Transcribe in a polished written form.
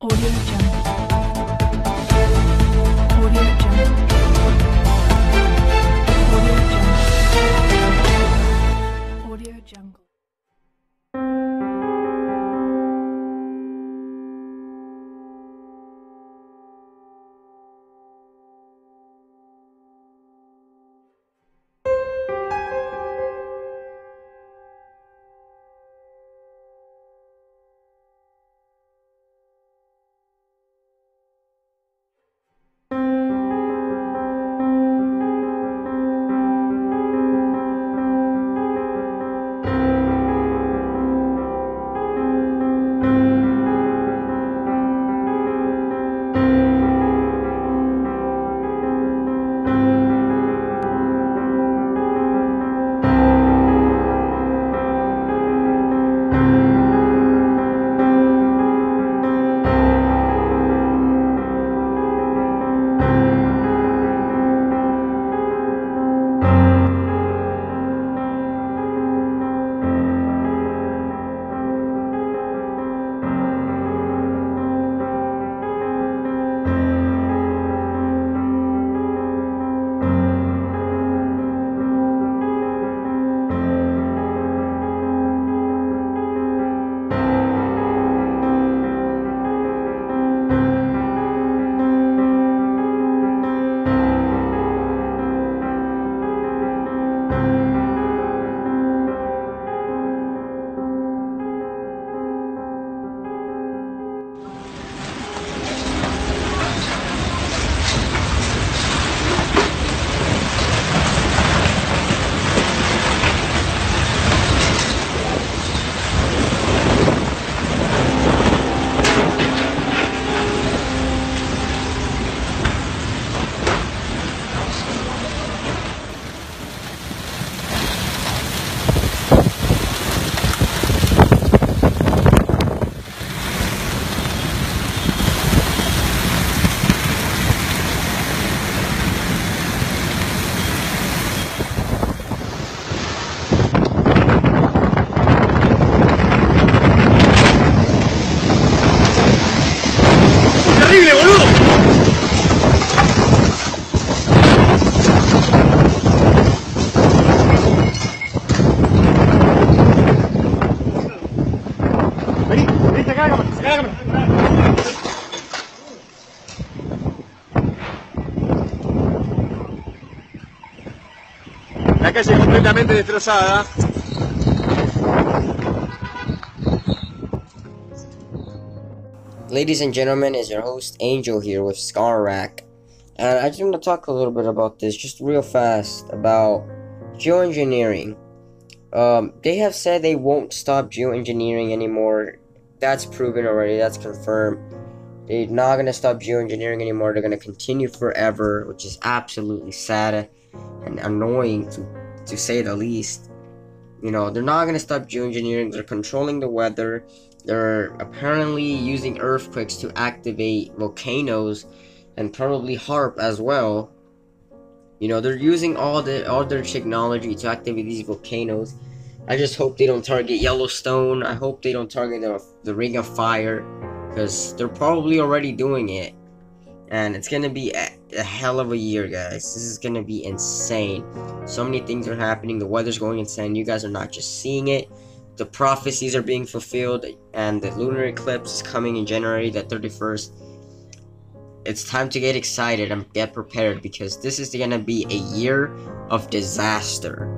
Audio Jungle. Audio Jungle. Audio Jungle. Audio Jungle. La calle completamente destrozada. Ladies and gentlemen, is your host Angel here with Scar Rack, and I just want to talk a little bit about this, just real fast, about geoengineering. They have said they won't stop geoengineering anymore. That's proven already. That's confirmed. They're not gonna stop geoengineering anymore. They're gonna continue forever, which is absolutely sad and annoying to say the least. You know, they're not gonna stop geoengineering. They're controlling the weather. They're apparently using earthquakes to activate volcanoes and probably HARP as well. You know, they're using all their technology to activate these volcanoes. I just hope they don't target Yellowstone. I hope they don't target the Ring of Fire, because they're probably already doing it. And it's gonna be a hell of a year, guys. This is gonna be insane. So many things are happening. The weather's going insane. You guys are not just seeing it. The prophecies are being fulfilled, and the lunar eclipse is coming in January the 31st. It's time to get excited and get prepared, because this is gonna be a year of disaster.